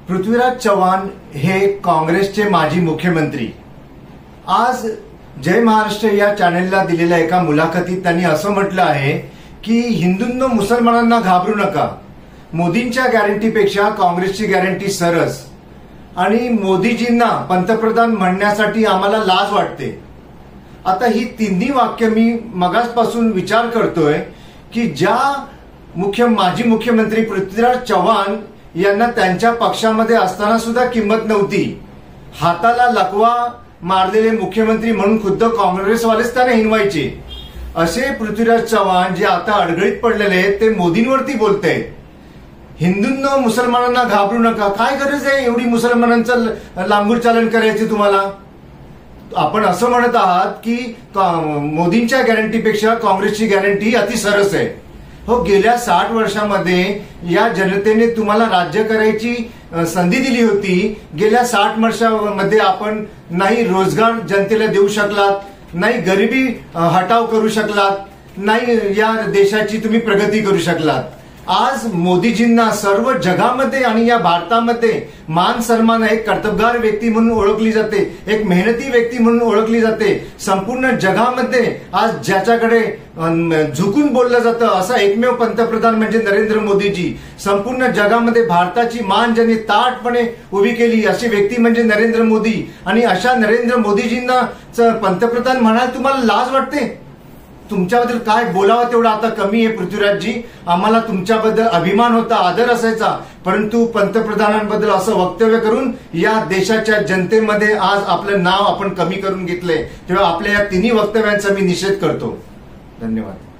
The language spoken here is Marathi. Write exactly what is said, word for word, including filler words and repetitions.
पृथ्वीराज चव्हाण हे काँग्रेसचे माजी मुख्यमंत्री आज जय महाराष्ट्र या चॅनेलला दिलेल्या एका मुलाखतीत त्यांनी असं म्हटलं आहे की हिंदूंनो मुसलमानांना घाबरू नका, मोदींच्या गॅरंटीपेक्षा काँग्रेसची गॅरंटी सरस आणि मोदीजींना पंतप्रधान म्हणण्यासाठी आम्हाला लाज वाटते। आता ही तिन्ही वाक्य मी मगासपासून विचार करतोय की ज्या मुख्य माजी मुख्यमंत्री पृथ्वीराज चव्हाण यांना त्यांच्या पक्षामध्ये असताना सुद्धा किंमत नव्हती, हाताला लकवा मारलेले मुख्यमंत्री म्हणून खुद्द काँग्रेसवालेच त्यांना हिनवायचे, असे पृथ्वीराज चव्हाण जे आता अडगळीत पडलेले आहेत ते मोदींवरती बोलतायत। हिंदूंनो मुसलमानांना घाबरू नका, काय गरज आहे एवढी मुसलमानांचं लांगूर चालन करायची तुम्हाला? आपण असं म्हणत आहात की मोदींच्या गॅरंटीपेक्षा काँग्रेसची गॅरंटी अति सरस आहे। हो, गेल्या साठ वर्षांमध्ये या जनतेने तुम्हाला राज्य करायची संधी दिली होती। गेल्या साठ वर्षांमध्ये आपण नाही रोजगार जनतेला देऊ शकलात, नाही गरिबी हटाव करू शकलात, नाही या देशाची तुम्ही प्रगती करू शकलात। आज मोदीजींना सर्व जगामध्ये आणि या भारतामध्ये मान सन्मान, एक कर्तबगार व्यक्ती म्हणून ओळखली जाते, एक मेहनती व्यक्ती म्हणून ओळखली जाते। संपूर्ण जगामध्ये आज ज्याच्याकडे झुकून बोललं जातं असा एकमेव पंतप्रधान म्हणजे नरेंद्र मोदीजी। संपूर्ण जगामध्ये भारताची मान ज्यांनी ताटपणे उभी केली अशी व्यक्ती म्हणजे नरेंद्र मोदी। आणि अशा नरेंद्र मोदीजींना पंतप्रधान म्हणाल तुम्हाला लाज वाटते? तुमच्याबद्दल काय बोलावं तेवढं आता कमी आहे पृथ्वीराजजी। आम्हाला तुमच्याबद्दल अभिमान होता, आदर असायचा, परंतु पंतप्रधानांबद्दल असं वक्तव्य करून या देशाच्या जनतेमध्ये आज आपलं नाव आपण कमी करून घेतलंय, तेव्हा आपल्या या तिन्ही वक्तव्यांचा मी निषेध करतो। धन्यवाद।